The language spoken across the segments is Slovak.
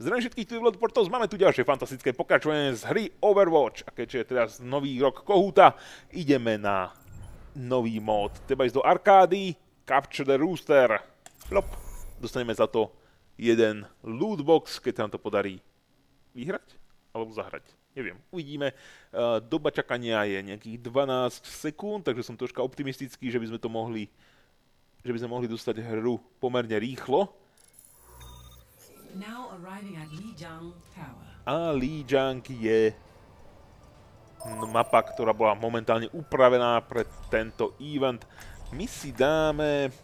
Zdravím všetkých tu Vlad Portos, máme tu ďalšie fantastické pokračovanie z hry Overwatch. A keďže je teraz nový rok Kohúta, ideme na nový mód. Treba ísť do arkády, Capture the Rooster. Flop. Dostaneme za to jeden lootbox, keď sa nám to podarí vyhrať alebo zahrať. Neviem, uvidíme. Doba čakania je nejakých 12 sekúnd, takže som troška optimistický, že by sme mohli dostať hru pomerne rýchlo. A Lijiang je mapa, ktorá bola momentálne upravená pre tento event. My si dáme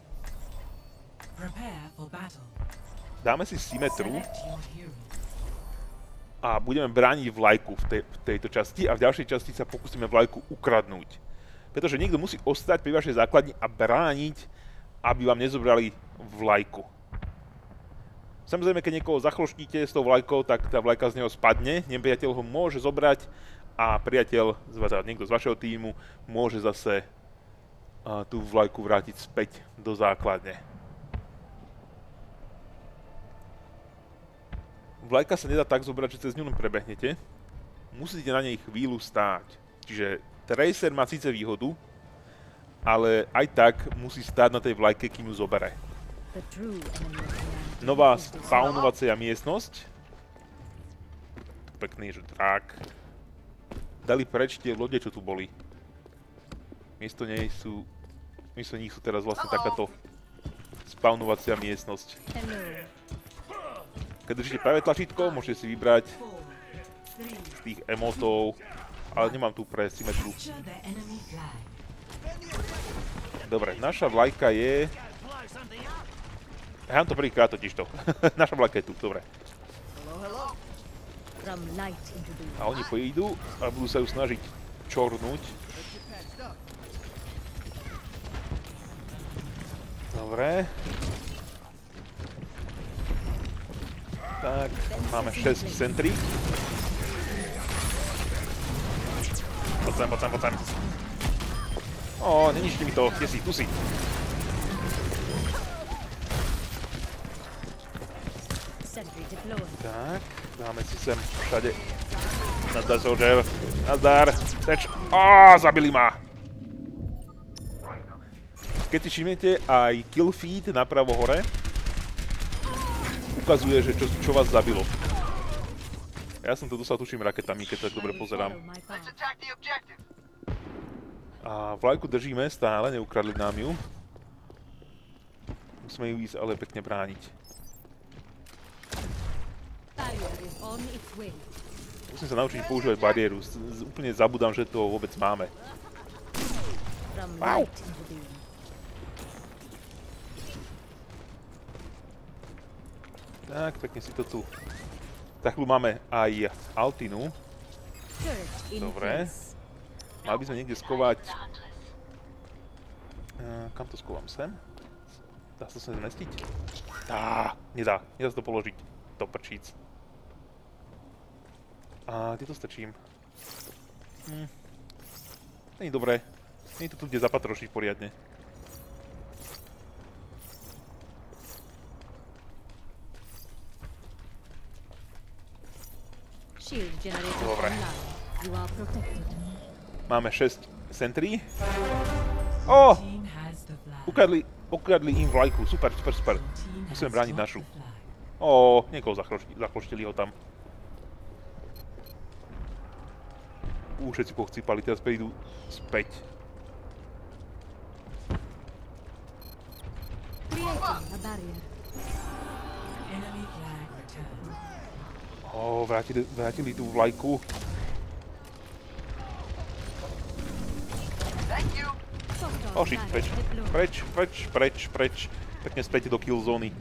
si symetru a budeme brániť vlajku v tejto časti a v ďalšej časti sa pokúsime vlajku ukradnúť. Pretože niekto musí ostať pri vašej základni a brániť, aby vám nezobrali vlajku. Samozrejme, keď niekoho zachloštíte s tou vlajkou, tak tá vlajka z neho spadne, nepriateľ ho môže zobrať a priateľ, niekto z vašeho tímu, môže zase tú vlajku vrátiť späť do základne. Vlajka sa nedá tak zobrať, že cez ňu prebehnete. Musíte na nej chvíľu stáť. Čiže Tracer má síce výhodu, ale aj tak musí stáť na tej vlajke, kým ju zobere. Nová spawnovacia miestnosť. Pekný, že drak. Dali preč tie lode, čo tu boli. Miesto nich sú teraz vlastne takáto spawnovacia miestnosť. Keď držíte práve tlačítko, môžete si vybrať z tých emotov, ale nemám tu pre symetru. Dobre, naša vlajka je... Ja mám to prvýkrát totižto. Naša vlajka je tu, dobre. A oni pojídu a budú sa ju snažiť čornúť. Dobre. Tak, máme 6 sentry. Poď sem. Ó, neničte mi to, kde si, tu si. Tak, dáme si sem všade. Nazdar, soldier. Nazdar. Teč. Á, zabili ma. Keď si všimnete, aj kill feed napravo hore ukazuje, že čo vás zabilo. Ja som to dostal, tuším, raketami, keď tak dobre pozerám. A vlajku držíme stále, neukradli nám ju. Musíme ju ísť ale pekne brániť. Musím sa naučiť používať bariéru. Úplne zabudám, že to vôbec máme. Au! Tak, pekne si to tu. Za chvíľu máme aj Altinu. Dobre. Mali by sme niekde skovať... Kam to skovám? Sem? Dá sa to sem zmestiť? Nedá. Nedá sa to položiť. Do prčíc. A kde to strčím? Není dobré. Není to tu kde zapatrošiť poriadne. Dobre. Máme 6 sentry. Ó! Ukradli im vlajku. Super. Musíme brániť našu. Ó, niekoho zachloštili ho tam. Všetci pochcípali, teraz prídu späť. Ó, vrátili tú vlajku. Ó, shit, preč. Pekne späť do kill zóny.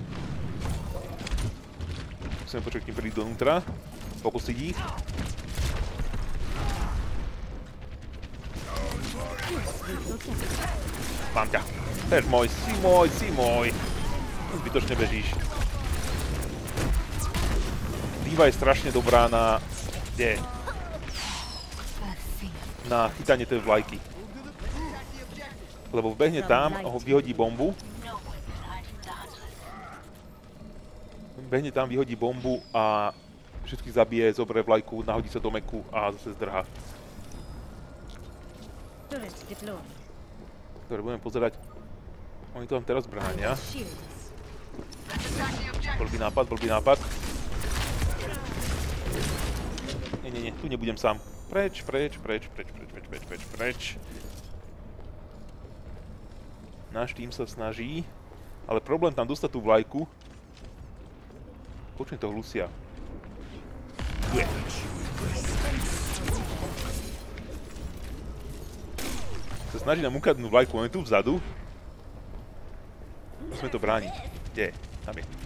Musíme počkať, kým prídu donútra. Pokusiť ich. Mám ťa. Tež môj, si môj. Zbytočne bežíš. D.Va je strašne dobrá na... Kde? Na chytanie tej vlajky. Lebo vbehne tam, vyhodí bombu. behne tam, vyhodí bombu a všetkých zabije, zoberie vlajku, nahodí sa do meku a zase zdrhá. Dobre, budeme pozerať. Oni to tam teraz bránia. Blbý nápad. Nie, tu nebudem sám. Preč. Náš tým sa snaží, ale problém tam dostať tú vlajku. Počujem toho Lucia. Tu je. Sa snaží nám ukradnúť vlajku, on je tu vzadu. Musíme to brániť. Kde je? Tam je.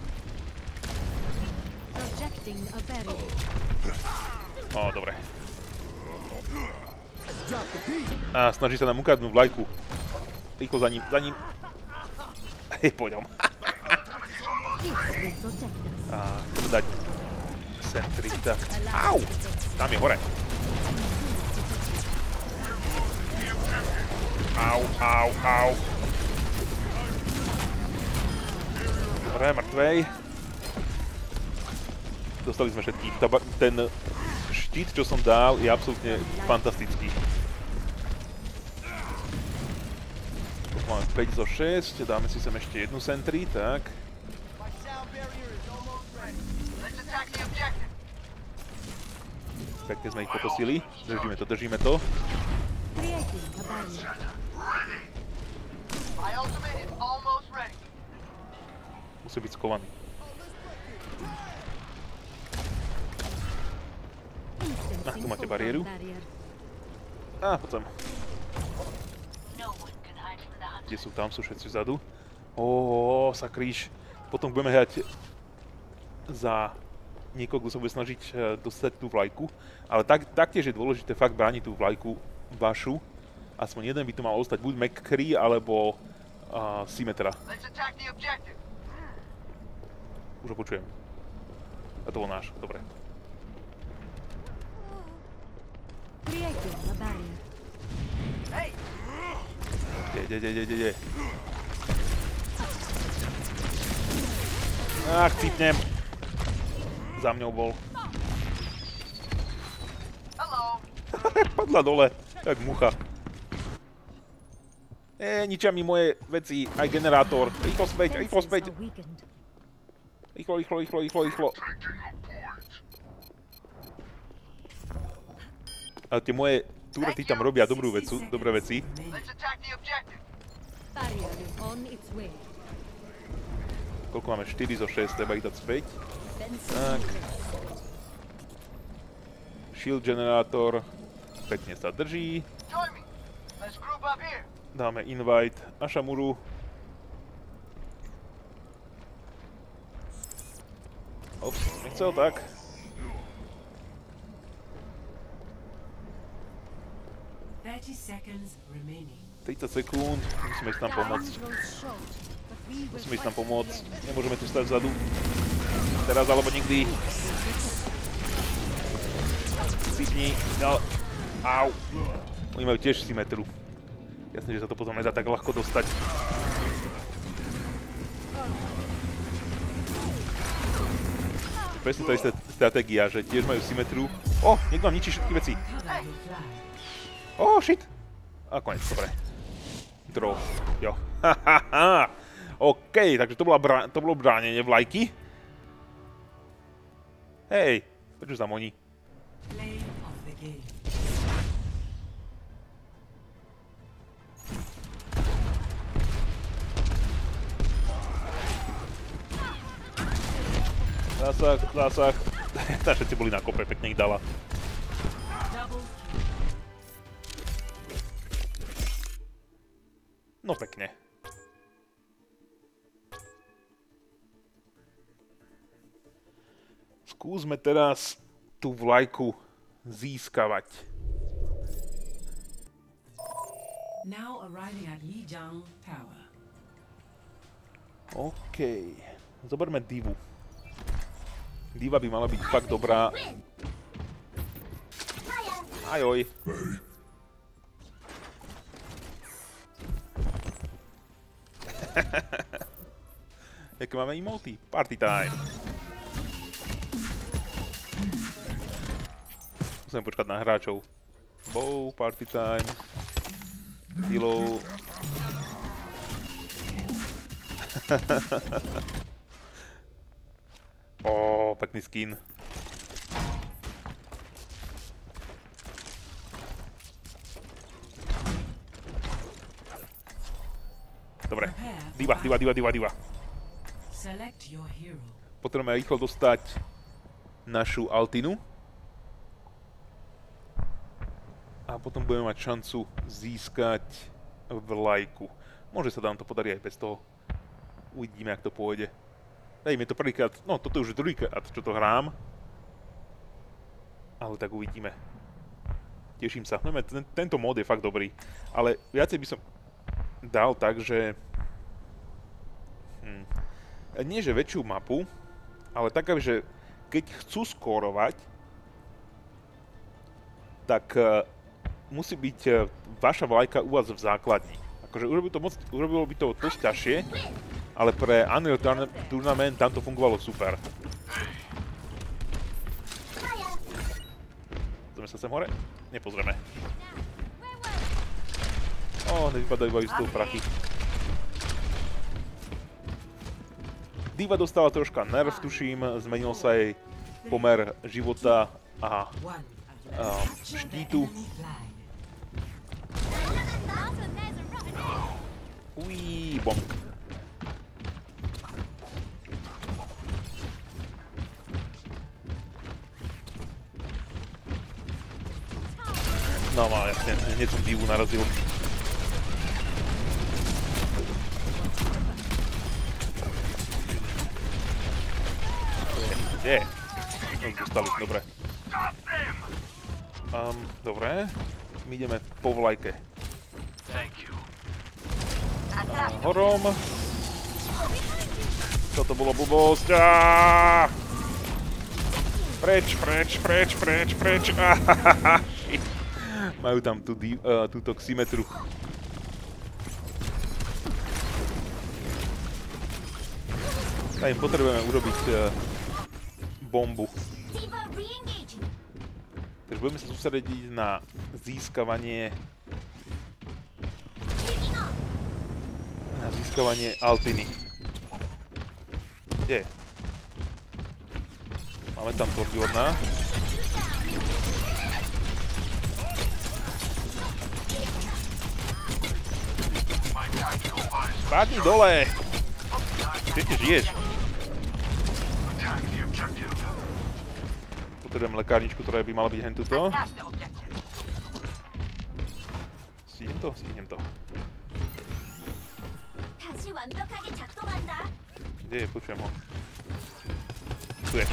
Ó, dobre. A snaží sa nám ukradnúť vlajku. Rýchlo za ním. Hej, poďom. A chceme dať sentry, tak. Au! Tam je hore. Au. Dobre, mŕtvej. Dostali sme všetkých. Ten štít, čo som dal, je absolútne fantastický. Máme 5 zo 6, dáme si sem ešte jednu sentry, tak. Pekne sme ich poposili. Držíme to. Musí byť skovaný. Tu máte bariéru. Poď sem. Kde sú? Tam sú všetci vzadu. Sakríš. Potom budeme hrať za niekoho, kto sa bude snažiť dostať tú vlajku. Ale taktiež je dôležité fakt brániť tú vlajku vašu. Aspoň jeden by tu mal ostať, buď McCree, alebo Symmetra. Už ho počujem. A to bol náš, dobre. Kde? Cítnem. Za mňou bol. Padla dole, jak mucha. Ničia mi moje veci, aj generátor. Rýchlo späť. Rýchlo. Ale tie moje turety tam robia dobré veci. Koľko máme? 4 zo 6, treba ich dať späť. Tak. Shield generátor. Pekne sa drží. Dáme invite Ashamuru. Ops, nechcel tak. 30 sekúnd, musíme ísť tam pomôcť. Nemôžeme tu stať vzadu. Teraz alebo nikdy. Sypni. Au. Oni majú tiež symetru. Jasne, že sa to potom nedá tak ľahko dostať. Presne to je stratégia, že tiež majú symetru. Niekto vám ničí všetky veci. Shit. A konec, dobre. Draw. Jo. OK, takže to bolo bránenie vlajky. Hej, prečo tam oni? Zásah. Tá všetci boli na kope, pekne ich dala. No pekne. Skúsme teraz tú vlajku získavať. OK. Zoberme Divu. Diva by mala byť fakt dobrá. Ajoj. Jaké máme emoty? Party time. Musím počkať na hráčov. Bow, party time. Kilo. Ó, pekný skin. Dobre, diva. Potrebujeme rýchlo dostať našu Altinu. A potom budeme mať šancu získať vlajku. Môže sa nám to podarí aj bez toho. Uvidíme, jak to pôjde. Dajme to prvýkrát, no toto už je druhýkrát, čo to hrám. Ale tak uvidíme. Teším sa. Tento mod je fakt dobrý. Ale viacej by som dal tak, že... Nie, že väčšiu mapu, ale taká, že keď chcú skórovať, tak musí byť vaša vlajka u vás v základni. Akože urobilo by to dosť ťažšie, ale pre Unreal Tournament tam to fungovalo super. Pozrieme sa sem hore? Nepozrieme. Nevypadajú iba z toho prachy. Diva dostala troška nerv, tuším, zmenil sa jej pomer života a štítu. Uí, bonk. No, jasne, hneď som divu narazil. Kde? No, dostali, dobre. Dobre, my ideme po vlajke. Horom. Toto bolo blbosť. Preč. Shit. Majú tam túto ximetru. Tady potrebujeme urobiť bombu. Takže budeme sa sústrediť na získavanie Altiny. Kde? Máme tam Tordiorna. Spadni dole! Kde ty žiješ? Potrebujem lekárničku, ktorá by mala byť hentuto. Stihnem to. Kde je? Počujem ho. Tu je.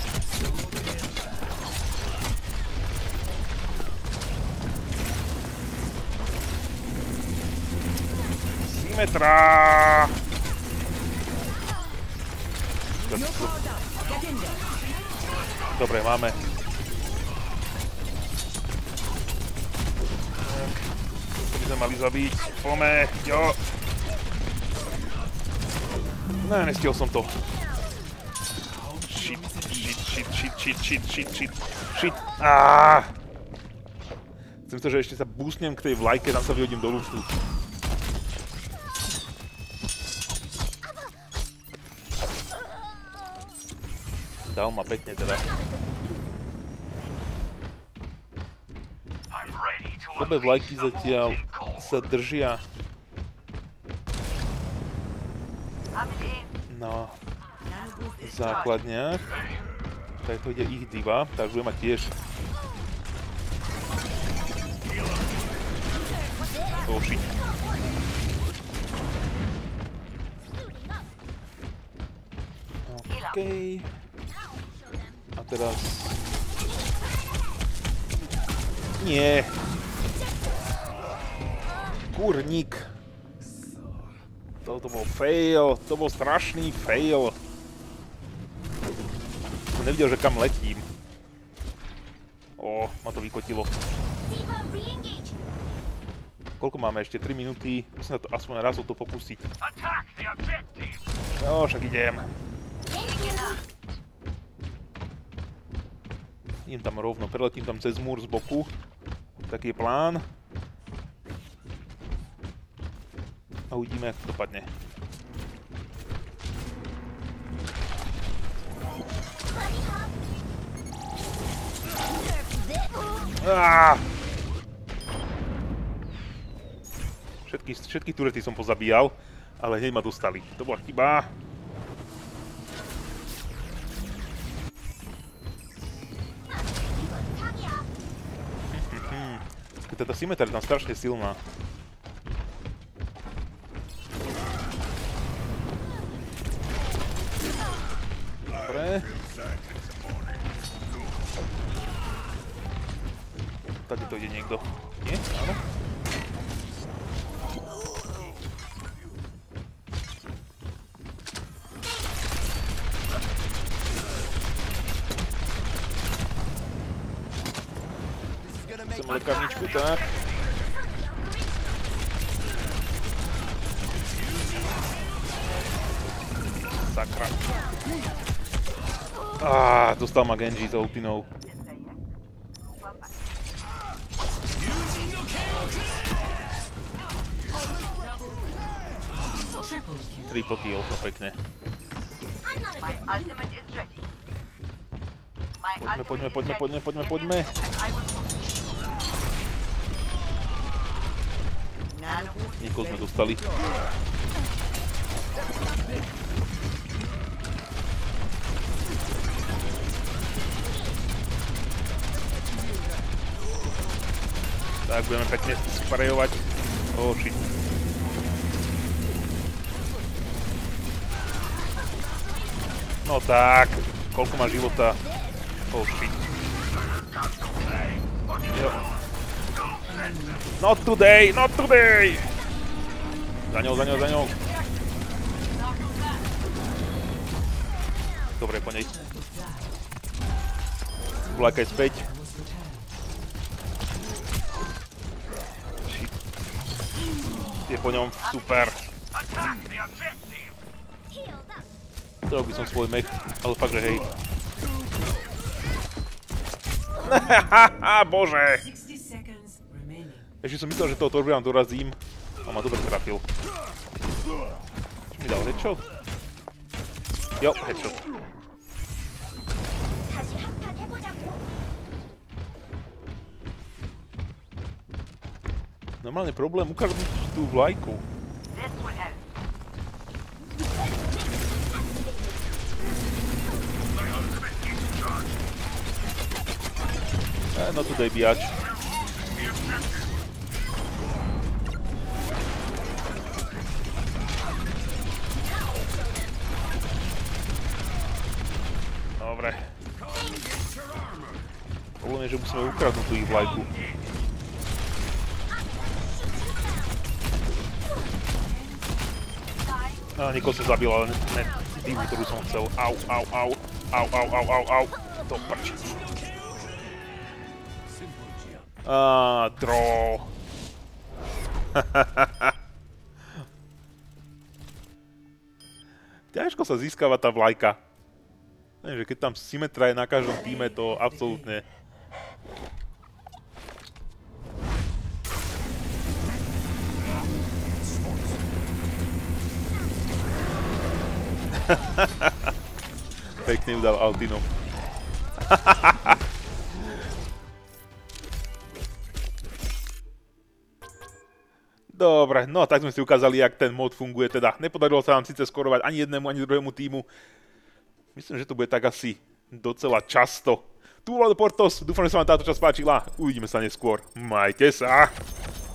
Symetra! Dobre, máme. To by sme mali zabiť. Pome, jo! Ne, nestihol som to. Shit. Chcem to, že ešte sa boostnem k tej vlajke, tam sa vyhodím do luftu. Dal ma pekne teda. Obe vlajky zatiaľ sa držia na základniach. Tak to ide ich diva, tak bude mať tiež. Oh shit. Okej. A teraz... Nie. Kurník. To bol fail, to bol strašný fail. Som nevidel, že kam letím. Ma to vykotilo. Koľko máme ešte? 3 minúty. Musím sa to aspoň raz o to popustiť. No, však idem. Idem tam rovno, preletím tam cez múr z boku. Taký je plán. A uvidíme, ako to dopadne. Všetky turety som pozabíjal, ale hneď ma dostali. To bola chyba. Táto symetra je tam strašne silná. Dobre. Tady to ide niekto. Nie? Áno? Chcem lekárničku, tak. Sakra. Dostal ma Genji za ultinou. Triple kill, to pekne. Poďme. Niekoho sme dostali. Tak, budeme pekne sprejovať. Oh shit. No tak, koľko má života? Oh shit. Jo. Not today, not today! Za ňou. Dobre, po nej. Vlajka je späť. Shit. Je po ňom, super. Chcel by som svoj mech, ale fakt, že hej. Bože! Ešte som myslel, že toho Torbjörna dorazím a ma dobre trafil. Čo mi dal, headshot? Jo, headshot. Normálne problém ukradnúť tú vlajku. No today, biač. Dobre. Problém je, že musíme ukradnúť tú ich vlajku. Niekoho som zabil, ale ne tým, ktorú som chcel. Au. To prčí. Draw. Ťažko sa získava tá vlajka. Neviem, že keď tam symetra je na každom týme, to absolútne... Pekne udal Altino. Dobre, no tak sme si ukázali, jak ten mod funguje. Teda nepodarilo sa nám síce skorovať ani jednému, ani druhému týmu. Myslím, že to bude tak asi docela často. Tu bol Portos, dúfam, že sa vám táto časť páčila. Uvidíme sa neskôr. Majte sa!